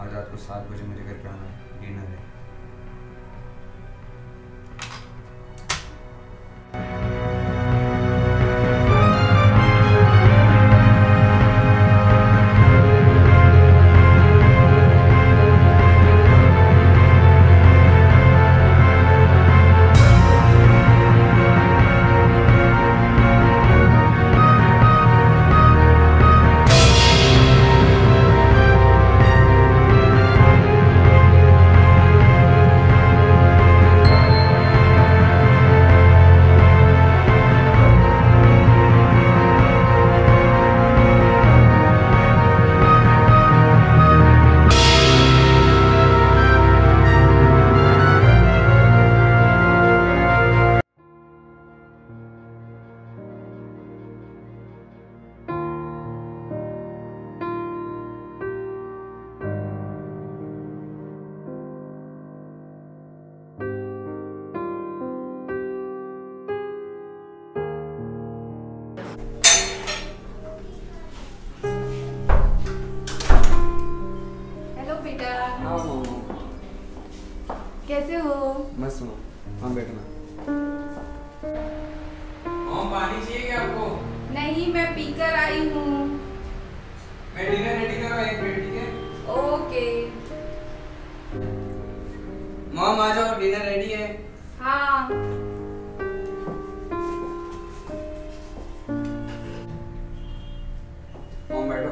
आज रात को 7 बजे मेरे घर पे आना है, डिनर है। कैसे हो? मस्त हूँ। हाँ बैठना। पानी चाहिए क्या आपको? नहीं, मैं पीकर आई हूँ। मैं डिनर रेडी कर रहा हूँ, 1 मिनट, ठीक है? ओके। मॉम आ जाओ, डिनर रेडी है। हाँ। मॉम बैठो।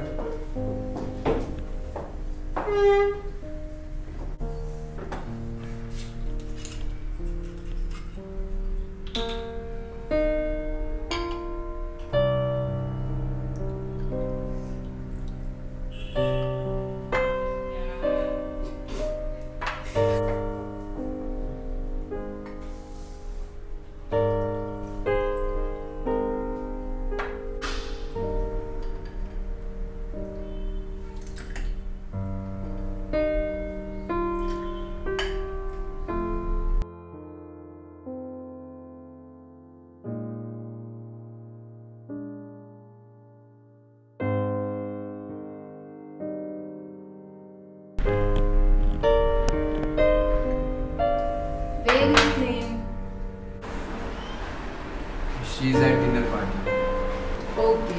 She is at dinner party. Okay.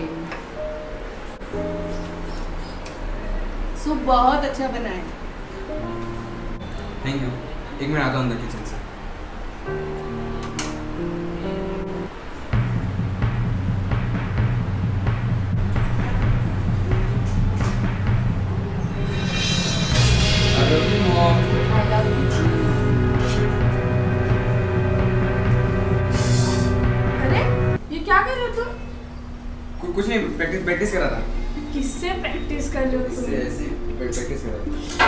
Soup बहुत अच्छा बना है। Thank you. 1 मिनट आता हूँ अंदर किचन से। I love you, Mom. I love you too. अरे ये क्या कर रहे हो तुम? कुछ नहीं, प्रैक्टिस कर रहा था। किससे प्रैक्टिस कर रहे हो तुम? ऐसे प्रैक्टिस कर रहा था।